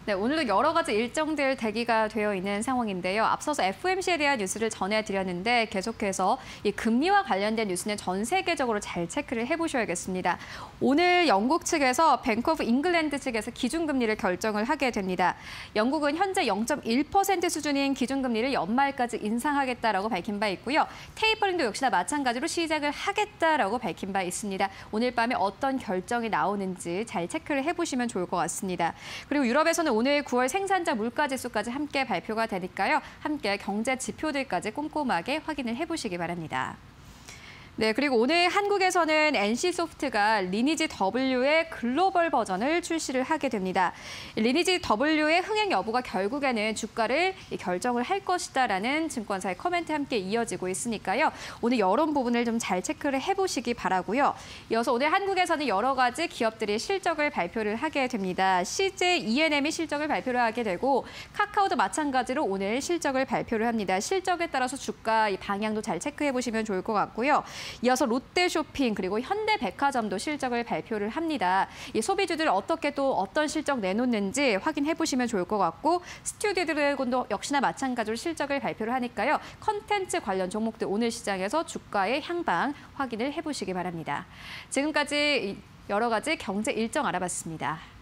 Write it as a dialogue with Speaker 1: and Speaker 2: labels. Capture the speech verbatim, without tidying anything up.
Speaker 1: 네, 오늘도 여러 가지 일정들 대기가 되어 있는 상황인데요. 앞서서 에프오엠씨에 대한 뉴스를 전해드렸는데 계속해서 이 금리와 관련된 뉴스는 전 세계적으로 잘 체크를 해보셔야겠습니다. 오늘 영국 측에서 뱅크 오브 잉글랜드 측에서 기준금리를 결정을 하게 됩니다. 영국은 현재 영 점 일 퍼센트 수준인 기준금리를 연말까지 인상하겠다라고 밝힌 바 있고요. 테이퍼링도 역시나 마찬가지로 시작을 하겠다라고 밝힌 바 있습니다. 오늘 밤에 어떤 결정이 나오는지 잘 체크를 해보시면 좋을 것 같습니다. 그리고 유럽에서는 오늘 구월 생산자 물가지수까지 함께 발표가 되니까요. 함께 경제 지표들까지 꼼꼼하게 확인을 해보시기 바랍니다. 네, 그리고 오늘 한국에서는 엔씨소프트가 리니지 W의 글로벌 버전을 출시를 하게 됩니다. 리니지 W의 흥행 여부가 결국에는 주가를 결정을 할 것이다라는 증권사의 코멘트 함께 이어지고 있으니까요. 오늘 이런 부분을 좀 잘 체크를 해보시기 바라고요. 이어서 오늘 한국에서는 여러 가지 기업들이 실적을 발표를 하게 됩니다. 씨제이 이엔엠이 실적을 발표를 하게 되고 카카오도 마찬가지로 오늘 실적을 발표를 합니다. 실적에 따라서 주가 이 방향도 잘 체크해 보시면 좋을 것 같고요. 이어서 롯데쇼핑 그리고 현대백화점도 실적을 발표를 합니다. 이 소비주들 어떻게 또 어떤 실적 내놓는지 확인해 보시면 좋을 것 같고 스튜디오드래곤도 역시나 마찬가지로 실적을 발표를 하니까요. 컨텐츠 관련 종목들 오늘 시장에서 주가의 향방 확인을 해보시기 바랍니다. 지금까지 여러 가지 경제 일정 알아봤습니다.